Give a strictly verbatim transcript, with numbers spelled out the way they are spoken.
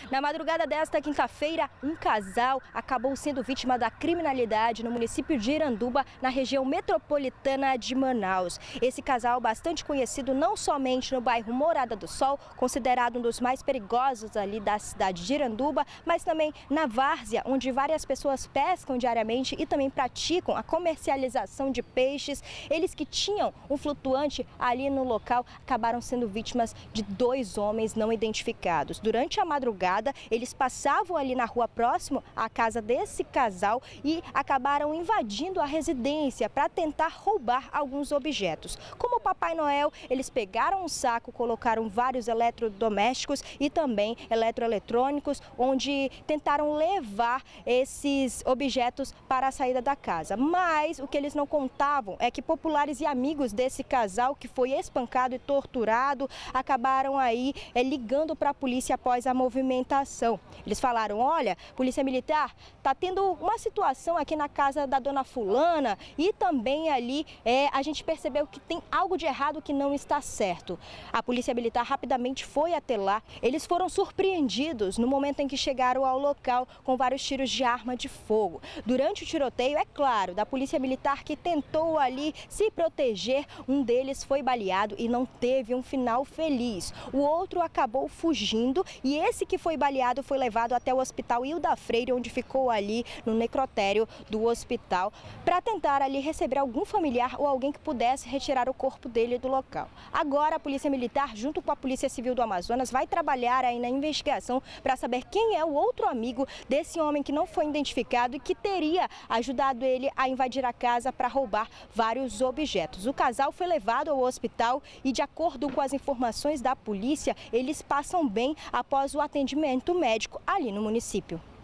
Na madrugada desta quinta-feira, um casal acabou sendo vítima da criminalidade no município de Iranduba, na região metropolitana de Manaus. Esse casal, bastante conhecido não somente no bairro Morada do Sol, considerado um dos mais perigosos ali da cidade de Iranduba, mas também na várzea, onde várias pessoas pescam diariamente e também praticam a comercialização de peixes. Eles que tinham um flutuante ali no local acabaram sendo vítimas de dois homens não identificados. Durante a madrugada, eles passavam ali na rua próximo à casa desse casal e acabaram invadindo a residência para tentar roubar alguns objetos. Como o Papai Noel, eles pegaram um saco, colocaram vários eletrodomésticos e também eletroeletrônicos, onde tentaram levar esses objetos para a saída da casa. Mas o que eles não contavam é que populares e amigos desse casal, que foi espancado e torturado, acabaram aí é, ligando para a polícia após a movimentação. Eles falaram: olha, polícia militar, tá tendo uma situação aqui na casa da dona fulana e também ali é, a gente percebeu que tem algo de errado que não está certo. A polícia militar rapidamente foi até lá. Eles foram surpreendidos no momento em que chegaram ao local com vários tiros de arma de fogo. Durante o tiroteio, é claro, da polícia militar que tentou ali se proteger, um deles foi baleado e não teve um final feliz. O outro acabou fugindo e esse que foi baleado foi levado até o hospital Hilda Freire, onde ficou ali no necrotério do hospital, para tentar ali receber algum familiar ou alguém que pudesse retirar o corpo dele do local. Agora a Polícia Militar, junto com a Polícia Civil do Amazonas, vai trabalhar aí na investigação para saber quem é o outro amigo desse homem que não foi identificado e que teria ajudado ele a invadir a casa para roubar vários objetos. O casal foi levado ao hospital e, de acordo com as informações da polícia, eles passam bem após o atendimento médico ali no município.